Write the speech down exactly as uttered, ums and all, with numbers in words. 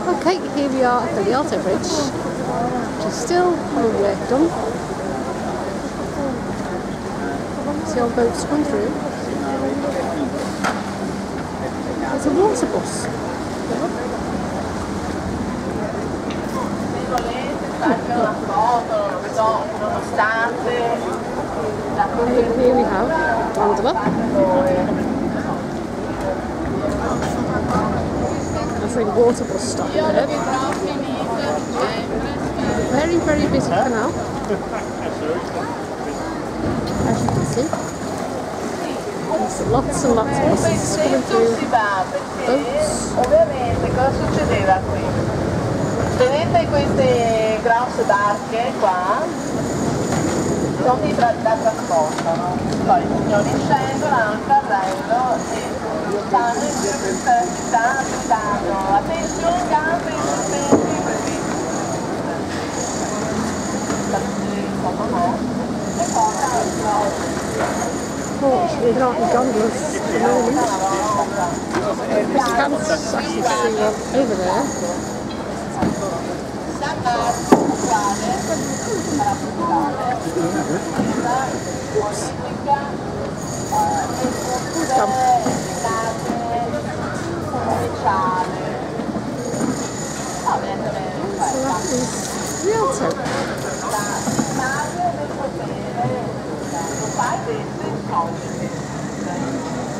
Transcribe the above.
Okay, here we are at the Rialto Bridge, which is still all the work done. See all boats coming through. There's a water bus. And here we have Gondola. That's like a water bus stop there. Very, very busy canal, as you can see. There's lots and lots of buses coming through boats. Ovviamente cosa succedeva qui? Vedete queste grosse barche qua? Sono di tra da trasporto, no? Poi i signori scendono a un carrello e stanno in giro per tutta la città aspettando. Attenzione, gambe, interventi, e Fortunately, they're not in gondolas at the moment. You can actually see one over there. Who's gone? So that is Rialto.